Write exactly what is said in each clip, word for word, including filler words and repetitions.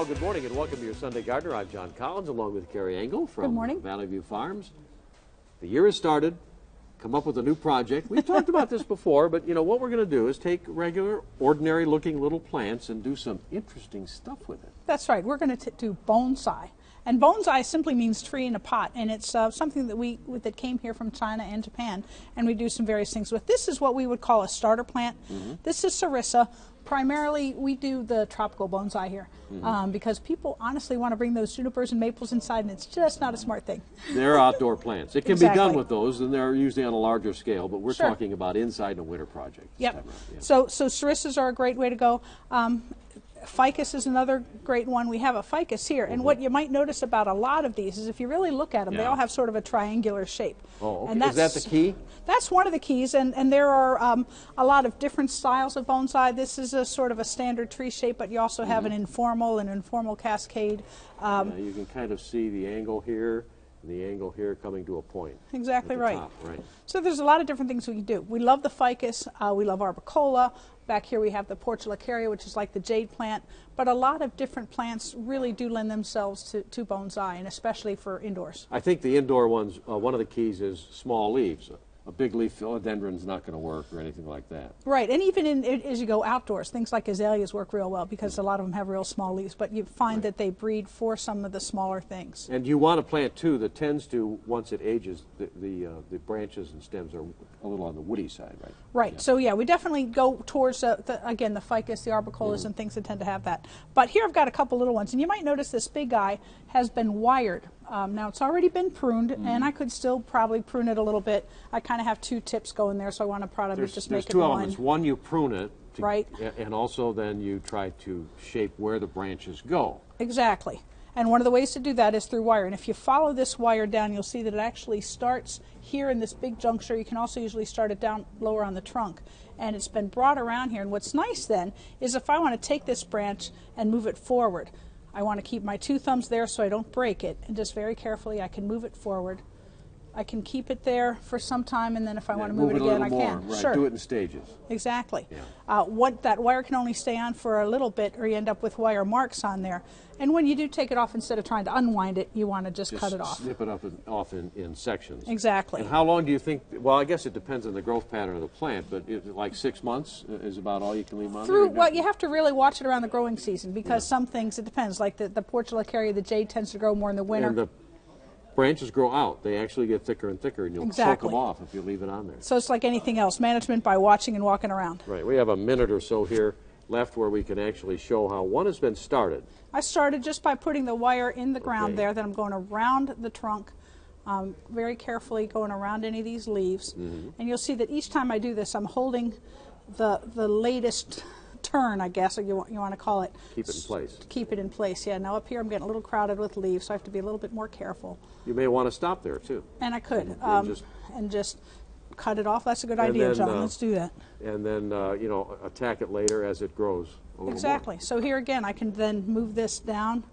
Well, good morning and welcome to your Sunday Gardener. I'm John Collins along with Carrie Engel from Good morning. Valley View Farms. The year has started. Come up with a new project. We've talked about this before, but you know what we're going to do is take regular, ordinary looking little plants and do some interesting stuff with it. That's right. We're going to do bonsai. And bonsai simply means tree in a pot, and it's uh, something that we that came here from China and Japan, and we do some various things with. This is what we would call a starter plant. Mm-hmm. This is Sarissa. Primarily, we do the tropical bonsai here mm-hmm. um, because people honestly want to bring those junipers and maples inside, and it's just not a smart thing. They're outdoor plants. It can exactly. be done with those, and they're usually on a larger scale, but we're sure. talking about inside a winter project. Yep. Yeah. So, so Sarissas are a great way to go. Um, Ficus is another great one. We have a ficus here, and mm-hmm. what you might notice about a lot of these is if you really look at them, yeah. they all have sort of a triangular shape. Oh, okay. And that's, is that the key? That's one of the keys, and, and there are um, a lot of different styles of bonsai. This is a sort of a standard tree shape, but you also have mm-hmm. an informal and informal cascade. Um, yeah, you can kind of see the angle here, and the angle here coming to a point. Exactly right. Top, right. So there's a lot of different things we can do. We love the ficus. Uh, we love arbicola. Back here we have the portulacaria, which is like the jade plant. But a lot of different plants really do lend themselves to, to bonsai, and especially for indoors. I think the indoor ones, uh, one of the keys is small leaves. A big leaf philodendron is not going to work or anything like that. Right, and even in, as you go outdoors, things like azaleas work real well because a lot of them have real small leaves, but you find right. that they breed for some of the smaller things. And you want a plant, too, that tends to, once it ages, the the, uh, the branches and stems are a little on the woody side, right? Right, yeah. So yeah, we definitely go towards, uh, the, again, the ficus, the arbicolas, mm-hmm. and things that tend to have that. But here I've got a couple little ones, and you might notice this big guy has been wired. Um, now it's already been pruned, mm-hmm. and I could still probably prune it a little bit. I kind of have two tips going there, so I want to probably there's, just there's make it two one. elements. One, you prune it, to, right, and also then you try to shape where the branches go. Exactly. And one of the ways to do that is through wire. And if you follow this wire down, you'll see that it actually starts here in this big juncture. You can also usually start it down lower on the trunk. And it's been brought around here. And what's nice then is if I want to take this branch and move it forward, I want to keep my two thumbs there so I don't break it. And just very carefully, I can move it forward. I can keep it there for some time, and then if I yeah, want to move, move it, it again, I more. can. Right. Sure. Do it in stages. Exactly. Yeah. Uh, what that wire can only stay on for a little bit, or you end up with wire marks on there. And when you do take it off, instead of trying to unwind it, you want to just, just cut it off. Snip it up in, off in, in sections. Exactly. And how long do you think? Well, I guess it depends on the growth pattern of the plant, but it, like six months is about all you can leave on Through there? well, you have to really watch it around the growing season because yeah. some things it depends. Like the the portulacaria, the jade tends to grow more in the winter. And the branches grow out. They actually get thicker and thicker, and you'll exactly. choke them off if you leave it on there. So it's like anything else, management by watching and walking around. Right. We have a minute or so here left where we can actually show how one has been started. I started just by putting the wire in the ground okay. there. Then I'm going around the trunk, um, very carefully going around any of these leaves. Mm-hmm. And you'll see that each time I do this, I'm holding the the latest turn, I guess, or you want, you want to call it. Keep it in place. To keep it in place, yeah. Now up here I'm getting a little crowded with leaves, so I have to be a little bit more careful. You may want to stop there, too. And I could. And, um, and, just, and just cut it off. That's a good idea, then, John. Uh, Let's do that. And then, uh, you know, attack it later as it grows a little Exactly. more. So here again, I can then move this down.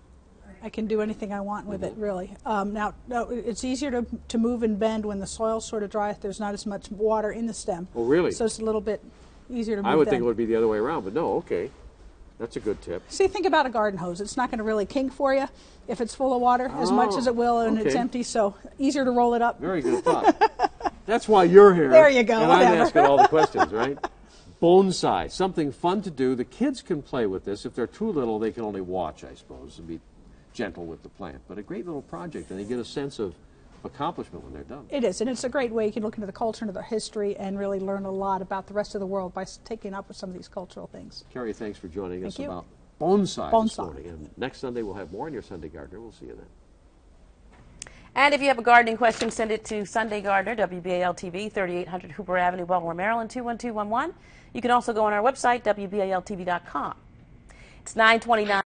I can do anything I want with mm-hmm. it, really. Um, now, no, it's easier to, to move and bend when the soil's sort of dry. There's not as much water in the stem. Oh, really? So it's a little bit easier to move I would then. think it would be the other way around, but no, okay. That's a good tip. See, think about a garden hose. It's not going to really kink for you if it's full of water oh, as much as it will and okay. it's empty, so easier to roll it up. Very good thought. That's why you're here. There you go, And whatever. I'm asking all the questions, right? Bonsai, something fun to do. The kids can play with this. If they're too little, they can only watch, I suppose, and be gentle with the plant. But a great little project, and they get a sense of accomplishment when they're done. It is, and it's a great way you can look into the culture and the history and really learn a lot about the rest of the world by taking up with some of these cultural things. Carrie, thanks for joining Thank us you. about bonsai, bonsai this morning. And next Sunday we'll have more on your Sunday Gardener. We'll see you then. And if you have a gardening question, send it to Sunday Gardener, W B A L T V, thirty-eight hundred Hooper Avenue, Baltimore, Maryland, two one two one one. You can also go on our website, W B A L T V dot com. It's nine twenty-nine.